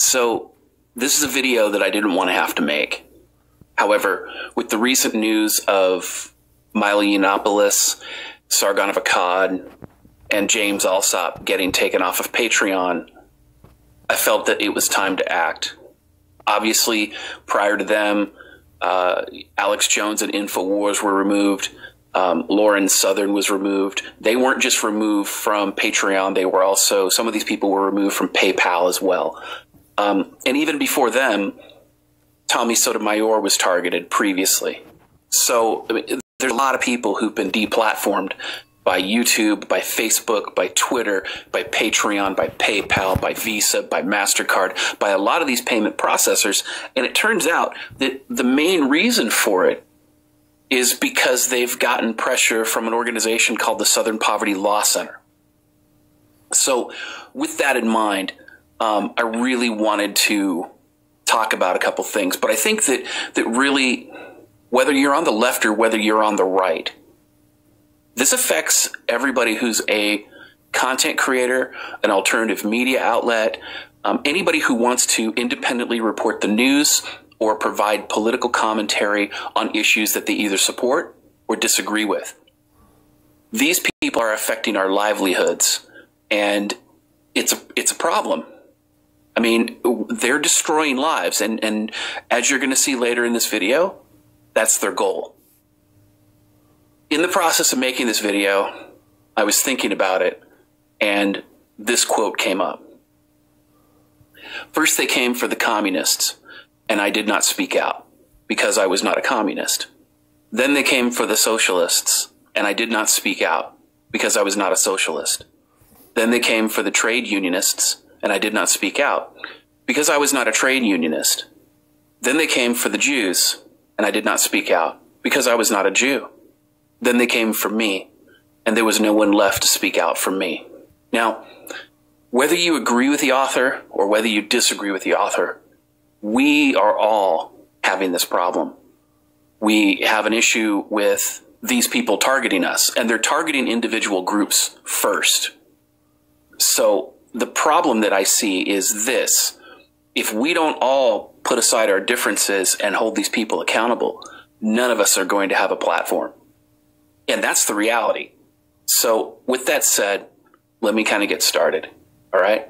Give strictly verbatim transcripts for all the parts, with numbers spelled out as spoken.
So this is a video that I didn't want to have to make. However, with the recent news of Milo Yiannopoulos, Sargon of Akkad, and James Alsop getting taken off of Patreon, I felt that it was time to act. Obviously, prior to them, uh, Alex Jones and InfoWars were removed. Um, Lauren Southern was removed. They weren't just removed from Patreon. They were also, some of these people were removed from PayPal as well. Um, and even before them, Tommy Sotomayor was targeted previously. So I mean, there's a lot of people who've been deplatformed by YouTube, by Facebook, by Twitter, by Patreon, by PayPal, by Visa, by MasterCard, by a lot of these payment processors. And it turns out that the main reason for it is because they've gotten pressure from an organization called the Southern Poverty Law Center. So with that in mind, um, I really wanted to talk about a couple things. But I think that, that really, whether you're on the left or whether you're on the right, this affects everybody who's a content creator, an alternative media outlet, um, anybody who wants to independently report the news or provide political commentary on issues that they either support or disagree with. These people are affecting our livelihoods, and it's a, it's a problem. I mean, they're destroying lives, and, and as you're going to see later in this video, that's their goal. In the process of making this video, I was thinking about it, and this quote came up. First, they came for the communists, and I did not speak out because I was not a communist. Then they came for the socialists, and I did not speak out because I was not a socialist. Then they came for the trade unionists, and I did not speak out because I was not a trade unionist. Then they came for the Jews, and I did not speak out because I was not a Jew. Then they came for me, and there was no one left to speak out for me. Now, whether you agree with the author or whether you disagree with the author, we are all having this problem. We have an issue with these people targeting us, and they're targeting individual groups first. So the problem that I see is this: if we don't all put aside our differences and hold these people accountable, none of us are going to have a platform. And that's the reality. So with that said, let me kind of get started. All right.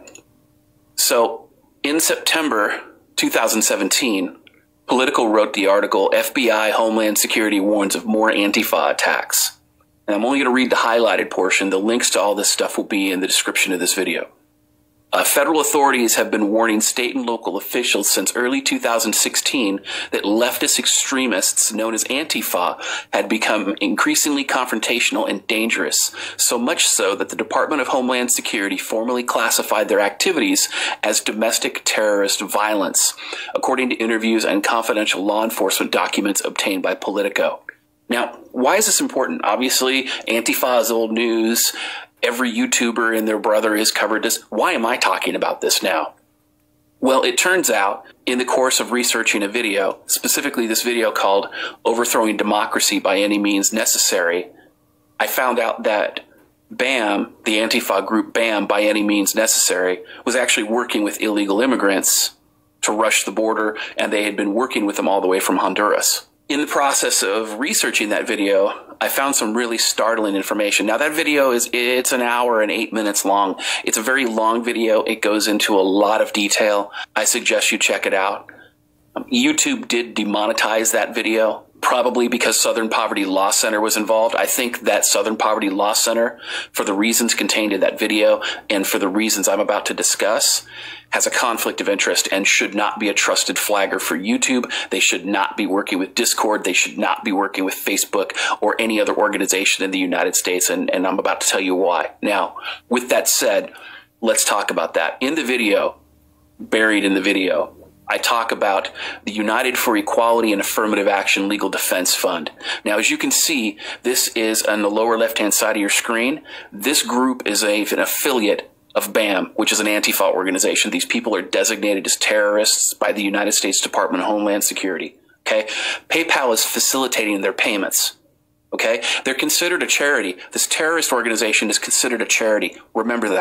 So in September two thousand seventeen, Politico wrote the article, F B I Homeland Security Warns of More Antifa Attacks. And I'm only going to read the highlighted portion. The links to all this stuff will be in the description of this video. Uh, federal authorities have been warning state and local officials since early two thousand sixteen that leftist extremists known as Antifa had become increasingly confrontational and dangerous, so much so that the Department of Homeland Security formally classified their activities as domestic terrorist violence, according to interviews and confidential law enforcement documents obtained by Politico. Now, why is this important? Obviously, Antifa is old news. Every YouTuber and their brother has covered this. Why am I talking about this now? Well, it turns out in the course of researching a video, specifically this video called Overthrowing Democracy by Any Means Necessary, I found out that BAM, the Antifa group BAM, By Any Means Necessary, was actually working with illegal immigrants to rush the border, and they had been working with them all the way from Honduras. In the process of researching that video, I found some really startling information. Now, that video is, it's an hour and eight minutes long. It's a very long video. It goes into a lot of detail. I suggest you check it out. Um, YouTube did demonetize that video, probably because Southern Poverty Law Center was involved. I think that Southern Poverty Law Center, for the reasons contained in that video and for the reasons I'm about to discuss, has a conflict of interest and should not be a trusted flagger for YouTube. They should not be working with Discord. They should not be working with Facebook or any other organization in the United States, and, and I'm about to tell you why. Now, with that said, let's talk about that. In the video, buried in the video, I talk about the United for Equality and Affirmative Action Legal Defense Fund. Now, as you can see, this is on the lower left-hand side of your screen. This group is a, an affiliate of BAM, which is an Antifa organization. These people are designated as terrorists by the United States Department of Homeland Security. Okay, PayPal is facilitating their payments. Okay, they're considered a charity. This terrorist organization is considered a charity. Remember that.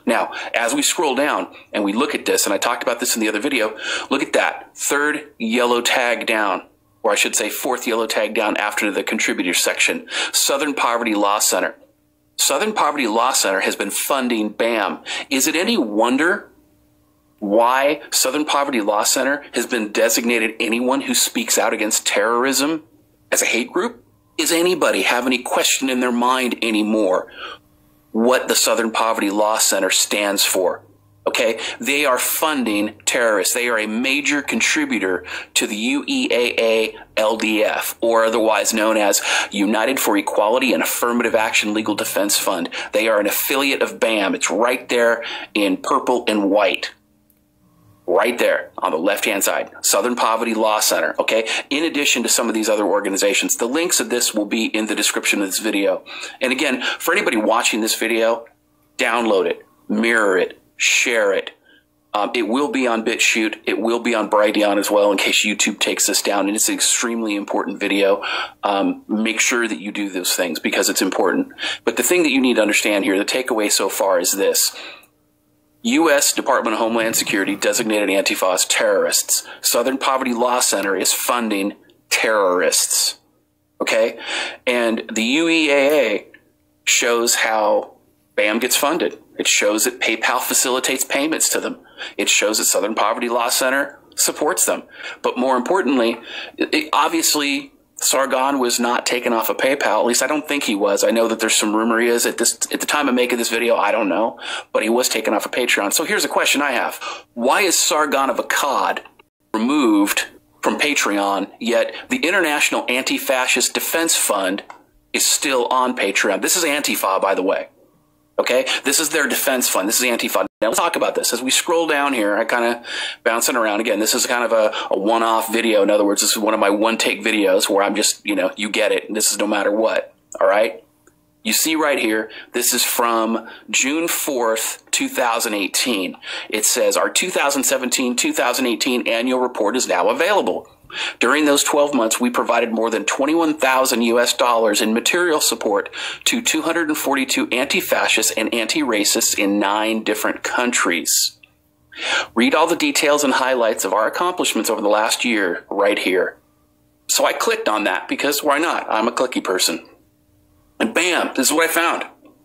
Now, as we scroll down and we look at this, and I talked about this in the other video, look at that third yellow tag down, or I should say fourth yellow tag down after the contributors section, Southern Poverty Law Center. Southern Poverty Law Center has been funding BAM. Is it any wonder why Southern Poverty Law Center has been designated anyone who speaks out against terrorism as a hate group? Is anybody have any question in their mind anymore what the Southern Poverty Law Center stands for? Okay, they are funding terrorists. They are a major contributor to the U E A A L D F, or otherwise known as United for Equality and Affirmative Action Legal Defense Fund. They are an affiliate of BAM. It's right there in purple and white. Right there on the left-hand side, Southern Poverty Law Center, okay? In addition to some of these other organizations, the links of this will be in the description of this video. And again, for anybody watching this video, download it, mirror it, share it. Um, it will be on BitChute. It will be on Brighteon as well in case YouTube takes this down. And it's an extremely important video. Um, make sure that you do those things because it's important. But the thing that you need to understand here, the takeaway so far is this. U S Department of Homeland Security designated Antifa as terrorists. Southern Poverty Law Center is funding terrorists. Okay? And the U E A A shows how BAM gets funded. It shows that PayPal facilitates payments to them. It shows that Southern Poverty Law Center supports them. But more importantly, it, obviously, Sargon was not taken off of PayPal. At least I don't think he was. I know that there's some rumor he is at this at the time of making this video. I don't know, but he was taken off of Patreon. So here's a question I have: why is Sargon of Akkad removed from Patreon, yet the International Anti-Fascist Defense Fund is still on Patreon? This is Antifa, by the way. Okay, this is their defense fund. This is Antifa. Now let's talk about this. As we scroll down here, I kind of bouncing around. Again, this is kind of a, a one-off video. In other words, this is one of my one-take videos where I'm just, you know, you get it. This is no matter what. All right? You see right here, this is from June fourth, two thousand eighteen. It says, our two thousand seventeen two thousand eighteen annual report is now available. During those twelve months, we provided more than twenty-one thousand U S dollars in material support to two hundred forty-two anti-fascists and anti-racists in nine different countries. Read all the details and highlights of our accomplishments over the last year right here. So I clicked on that because why not? I'm a clicky person. And bam, this is what I found.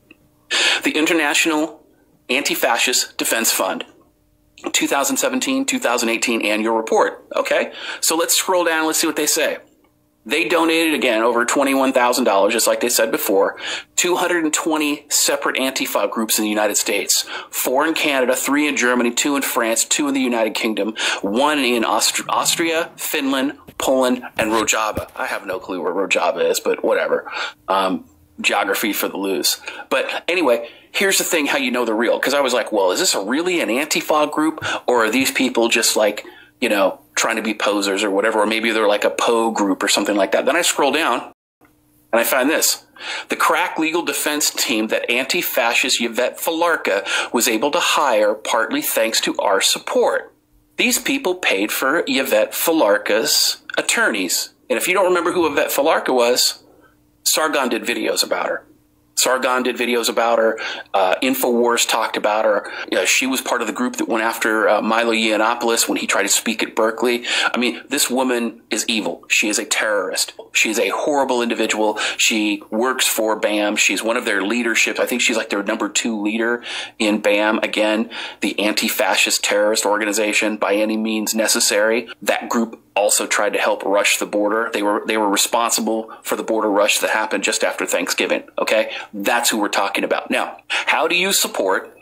The International Anti-Fascist Defense Fund. two thousand seventeen two thousand eighteen annual report. Okay, so let's scroll down. Let's see what they say. They donated, again, over twenty-one thousand dollars, just like they said before, two hundred twenty separate Antifa groups in the United States, four in Canada, three in Germany, two in France, two in the United Kingdom, one in Aust Austria, Finland, Poland, and Rojava. I have no clue where Rojava is, but whatever. Um, geography for the lose. But anyway, here's the thing, how you know they're real. Because I was like, well, is this a really an Antifa group? Or are these people just like, you know, trying to be posers or whatever? Or maybe they're like a P O group or something like that. Then I scroll down and I find this. The crack legal defense team that anti-fascist Yvette Falarka was able to hire partly thanks to our support. These people paid for Yvette Falarka's attorneys. And if you don't remember who Yvette Falarka was, Sargon did videos about her. Sargon did videos about her. Uh, InfoWars talked about her. You know, she was part of the group that went after uh, Milo Yiannopoulos when he tried to speak at Berkeley. I mean, this woman is evil. She is a terrorist. She is a horrible individual. She works for BAM. She's one of their leadership. I think she's like their number two leader in BAM. Again, the anti-fascist terrorist organization by any means necessary. That group also tried to help rush the border. They were they were responsible for the border rush that happened just after Thanksgiving. Okay, that's who we're talking about. Now, how do you support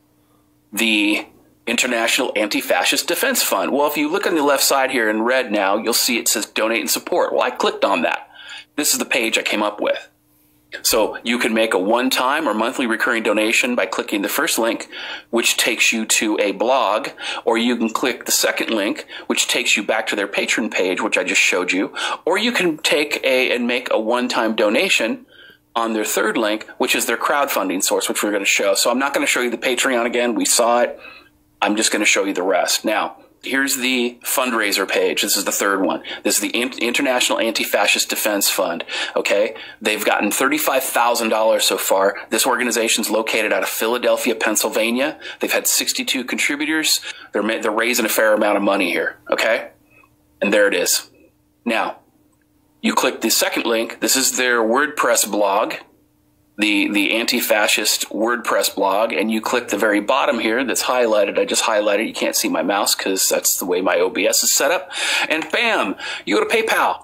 the International Anti-Fascist Defense Fund? Well, if you look on the left side here in red now, you'll see it says donate and support. Well, I clicked on that. This is the page I came up with. So you can make a one-time or monthly recurring donation by clicking the first link, which takes you to a blog, or you can click the second link, which takes you back to their Patreon page, which I just showed you, or you can take a and make a one-time donation on their third link, which is their crowdfunding source, which we're going to show. So I'm not going to show you the Patreon again. We saw it. I'm just going to show you the rest. Now, Here's the fundraiser page. This is the third one. This is the International Anti-Fascist Defense Fund. Okay. They've gotten thirty-five thousand dollars so far. This organization's located out of Philadelphia, Pennsylvania. They've had sixty-two contributors. They're, they're raising a fair amount of money here. Okay. And there it is. Now, you click the second link. This is their WordPress blog, the, the anti-fascist WordPress blog, and you click the very bottom here that's highlighted. I just highlighted. You can't see my mouse because that's the way my O B S is set up. And bam, you go to PayPal.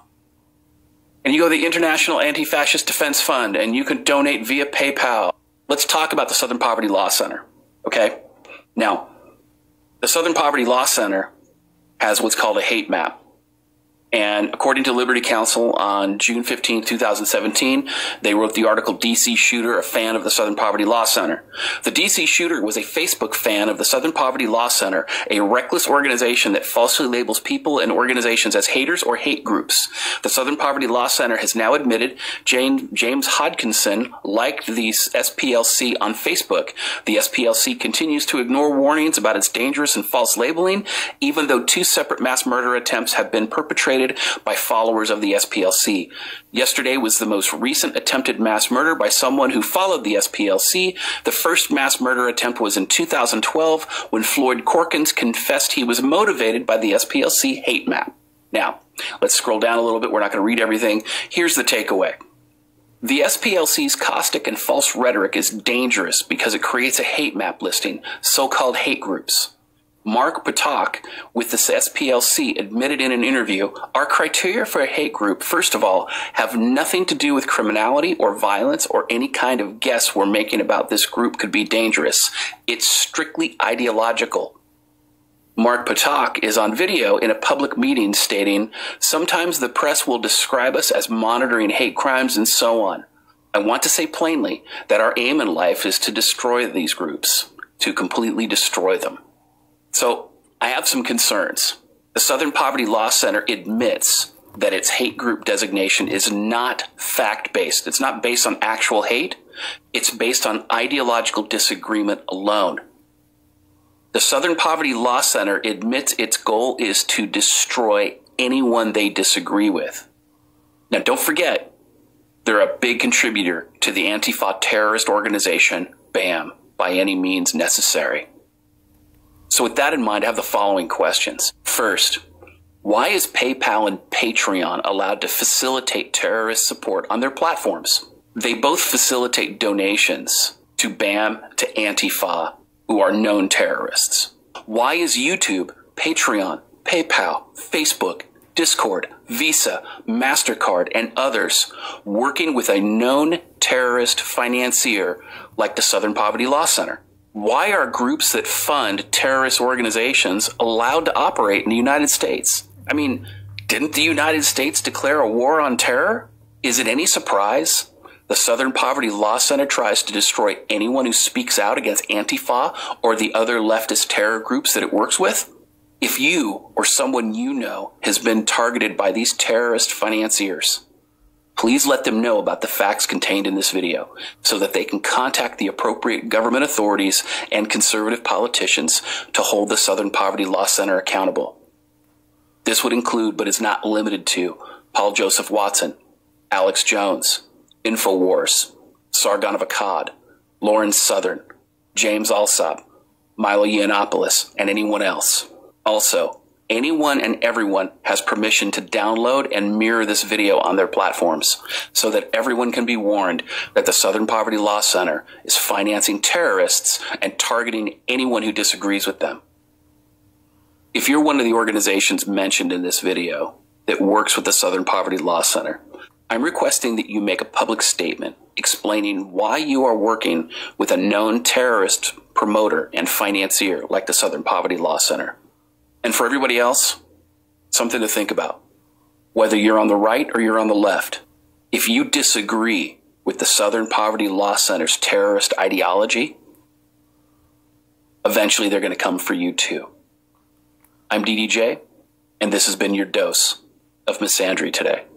And you go to the International Anti-Fascist Defense Fund, and you can donate via PayPal. Let's talk about the Southern Poverty Law Center, okay? Now, the Southern Poverty Law Center has what's called a hate map. And according to Liberty Counsel, on June fifteenth, two thousand seventeen, they wrote the article D C Shooter, a fan of the Southern Poverty Law Center. The D C Shooter was a Facebook fan of the Southern Poverty Law Center, a reckless organization that falsely labels people and organizations as haters or hate groups. The Southern Poverty Law Center has now admitted Jane, James Hodgkinson liked the S P L C on Facebook. The S P L C continues to ignore warnings about its dangerous and false labeling, even though two separate mass murder attempts have been perpetrated by followers of the S P L C. Yesterday was the most recent attempted mass murder by someone who followed the S P L C. The first mass murder attempt was in two thousand twelve when Floyd Corkins confessed he was motivated by the S P L C hate map. Now, let's scroll down a little bit. We're not going to read everything. Here's the takeaway. The S P L C's caustic and false rhetoric is dangerous because it creates a hate map listing, so-called hate groups. Mark Patak with the S P L C admitted in an interview, our criteria for a hate group, first of all, have nothing to do with criminality or violence or any kind of guess we're making about this group could be dangerous. It's strictly ideological. Mark Patak is on video in a public meeting stating, sometimes the press will describe us as monitoring hate crimes and so on. I want to say plainly that our aim in life is to destroy these groups, to completely destroy them. So I have some concerns. The Southern Poverty Law Center admits that its hate group designation is not fact-based. It's not based on actual hate. It's based on ideological disagreement alone. The Southern Poverty Law Center admits its goal is to destroy anyone they disagree with. Now, don't forget, they're a big contributor to the Antifa terrorist organization, BAM, by any means necessary. So with that in mind, I have the following questions. First, why is PayPal and Patreon allowed to facilitate terrorist support on their platforms? They both facilitate donations to BAM, to Antifa, who are known terrorists. Why is YouTube, Patreon, PayPal, Facebook, Discord, Visa, MasterCard, and others working with a known terrorist financier like the Southern Poverty Law Center? Why are groups that fund terrorist organizations allowed to operate in the United States? I mean, didn't the United States declare a war on terror? Is it any surprise the Southern Poverty Law Center tries to destroy anyone who speaks out against Antifa or the other leftist terror groups that it works with? If you or someone you know has been targeted by these terrorist financiers, please let them know about the facts contained in this video so that they can contact the appropriate government authorities and conservative politicians to hold the Southern Poverty Law Center accountable. This would include, but is not limited to, Paul Joseph Watson, Alex Jones, InfoWars, Sargon of Akkad, Lawrence Southern, James Alsop, Milo Yiannopoulos, and anyone else. Also, anyone and everyone has permission to download and mirror this video on their platforms so that everyone can be warned that the Southern Poverty Law Center is financing terrorists and targeting anyone who disagrees with them. If you're one of the organizations mentioned in this video that works with the Southern Poverty Law Center, I'm requesting that you make a public statement explaining why you are working with a known terrorist promoter and financier like the Southern Poverty Law Center. And for everybody else, something to think about. Whether you're on the right or you're on the left, if you disagree with the Southern Poverty Law Center's terrorist ideology, eventually they're going to come for you too. I'm D D J, and this has been your dose of misandry today.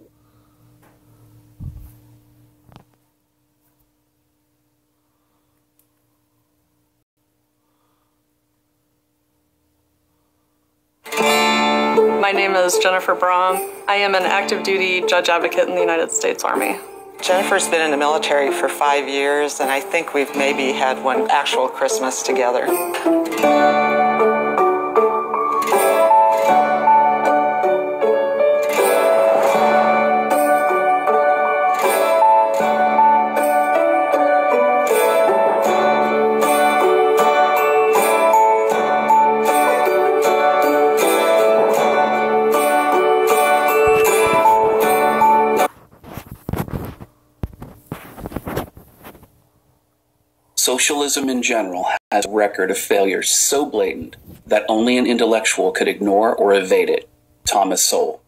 My name is Jennifer Braun. I am an active duty judge advocate in the United States Army. Jennifer's been in the military for five years, and I think we've maybe had one actual Christmas together. Socialism in general has a record of failure so blatant that only an intellectual could ignore or evade it. Thomas Sowell.